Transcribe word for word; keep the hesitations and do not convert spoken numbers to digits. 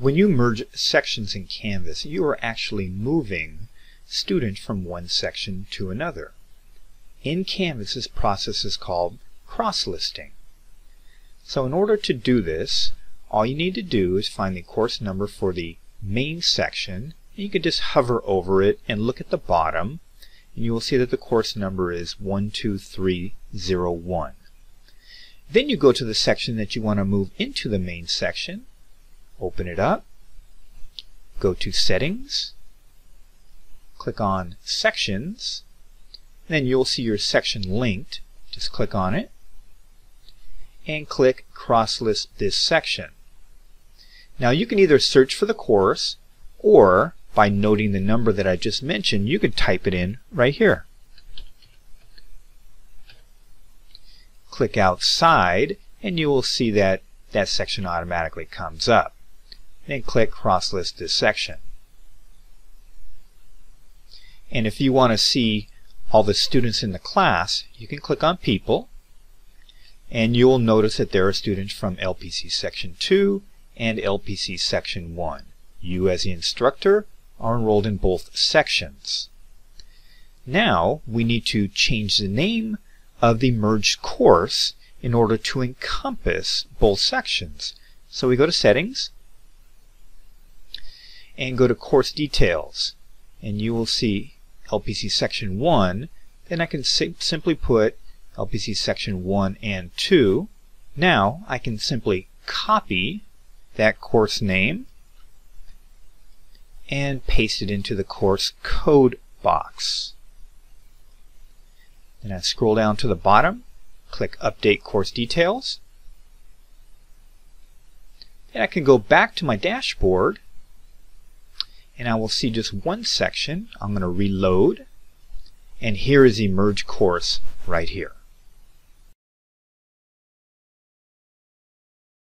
When you merge sections in Canvas, you are actually moving students from one section to another. In Canvas, this process is called cross-listing. So in order to do this, all you need to do is find the course number for the main section. You can just hover over it and look at the bottom, and you will see that the course number is one two three zero one. Then you go to the section that you want to move into the main section, open it up, go to Settings, click on Sections, then you'll see your section linked. Just click on it and click Cross-List this section. Now you can either search for the course, or by noting the number that I just mentioned, you can type it in right here. Click Outside and you will see that that section automatically comes up. Then click Cross-List this section. And if you want to see all the students in the class, you can click on People, and you will notice that there are students from L P C Section two and L P C Section one. You as the instructor are enrolled in both sections. Now we need to change the name of the merged course in order to encompass both sections. So we go to Settings and go to Course Details, and you will see L P C Section one. Then I can si simply put L P C Section one and two. Now I can simply copy that course name and paste it into the course code box. Then I scroll down to the bottom, click Update Course Details. Then I can go back to my dashboard and I will see just one section. I'm going to reload, and here is the merged course right here.